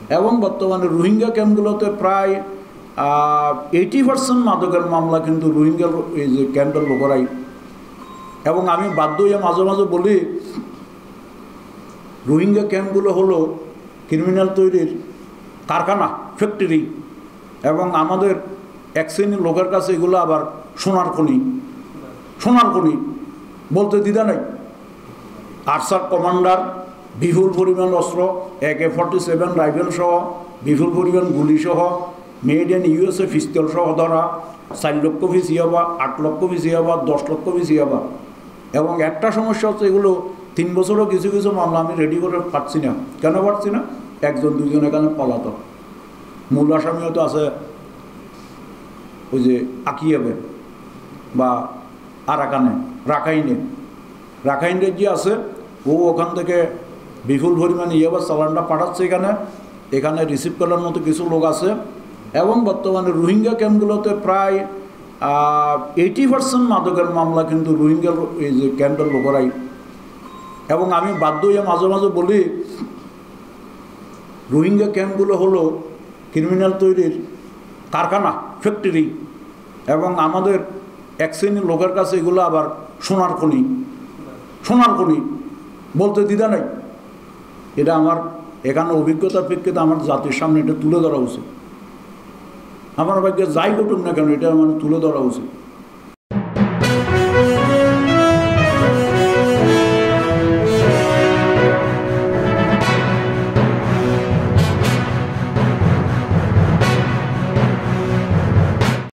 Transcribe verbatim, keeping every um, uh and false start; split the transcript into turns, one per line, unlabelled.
এবং বর্তমানে রোহিঙ্গা ক্যাম্পগুলোতে প্রায় এইটি পার্সেন্ট মাদকের মামলা কিন্তু রোহিঙ্গা এই যে ক্যাম্পের লোকেরাই। এবং আমি বাধ্য হয়ে মাঝে মাঝে বলি রোহিঙ্গা ক্যাম্পগুলো হলো ক্রিমিনাল তৈরির কারখানা, ফ্যাক্টরি, এবং আমাদের এক শ্রেণীর লোকের কাছে এগুলো আবার সোনার খনি, সোনার খনি বলতে দ্বিধা নেই। আরসার কমান্ডার বিপুল পরিমাণ অস্ত্র, A K forty seven rifle সহ বিপুল পরিমাণ গুলি সহ মেড ইন ইউএসএ পিস্তল সহ ধরা চার লক্ষ পিস ইয়াবা, আট লক্ষ পিস ইয়াবা, দশ লক্ষ পিস ইয়াবা। এবং একটা সমস্যা হচ্ছে এগুলো তিন বছরও কিছু কিছু মামলা আমি রেডি করে পারছি না। কেন পারছি না? একজন দুজন এখানে পলাতক, মূল আসামিও তো আছে ওই যে আকিয়াবে বা আরাকানে, রাখাইনে, রাখাইনের যে আছে ও ওখান থেকে বিপুল পরিমাণে ইয়াবার চালানটা পাঠাচ্ছে এখানে, এখানে রিসিভ করার মতো কিছু লোক আছে। এবং বর্তমানে রোহিঙ্গা ক্যাম্পগুলোতে প্রায় এইটি পার্সেন্ট মাদকের মামলা কিন্তু রোহিঙ্গা এই যে ক্যাম্পের লোকেরাই। এবং আমি বাধ্য হয়ে মাঝে মাঝে বলি রোহিঙ্গা ক্যাম্পগুলো হলো ক্রিমিনাল তৈরির কারখানা, ফ্যাক্টরি, এবং আমাদের এক শ্রেণীর লোকের কাছে এগুলো আবার সোনার খনি, সোনার খনি বলতে দ্বিধা নেই। এটা আমার এখানে অভিজ্ঞতার প্রেক্ষিতে আমার জাতির সামনে এটা তুলে ধরা উচিত। আমার ভাগ্যে যাই ঘটুক না কেন এটা মানে তুলে ধরা উচিত।